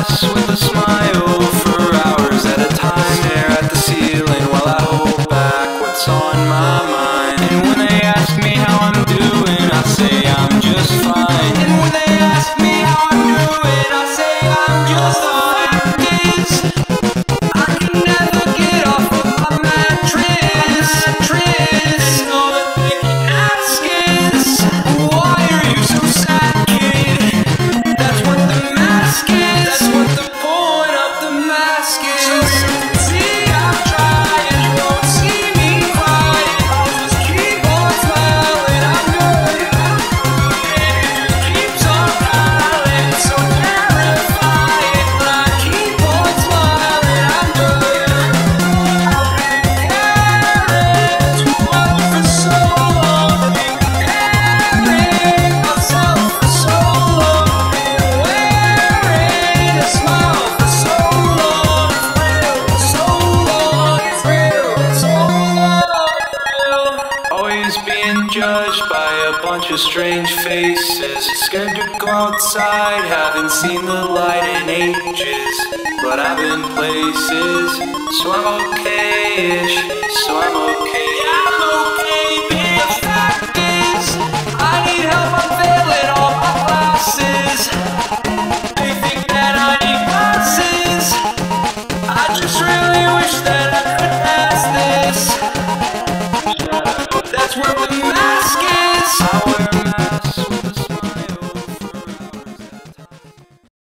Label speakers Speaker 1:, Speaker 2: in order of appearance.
Speaker 1: glass with a smile for hours at a time. Stare at the ceiling while I hold back what's on my mind. And when they ask me how I'm doing, I say I'm just fine. And when they ask me how I'm doing, I say I'm just fine. I can never get off of my mattress. And all that they ask is, why are you so sad, kid? That's what the mask is. That's what the point of the mask is. So you can see I'm trying, you won't see me crying. I'll just keep on smiling. I'm good, and it keeps on piling. So terrifying, but I keep on smiling. I'm good. I've been caring too much for so long. Been carrying myself for so long. Been wearing a smile for so long. So long, it's real, so long. Always being judged by a bunch of strange faces. Scared to go outside, haven't seen the light in ages. But I've been places, so I'm okay-ish. So I'm okay. Yeah, I'm okay, baby. The fact is, I need help, I'm failing all my classes. They think that I need glasses. I just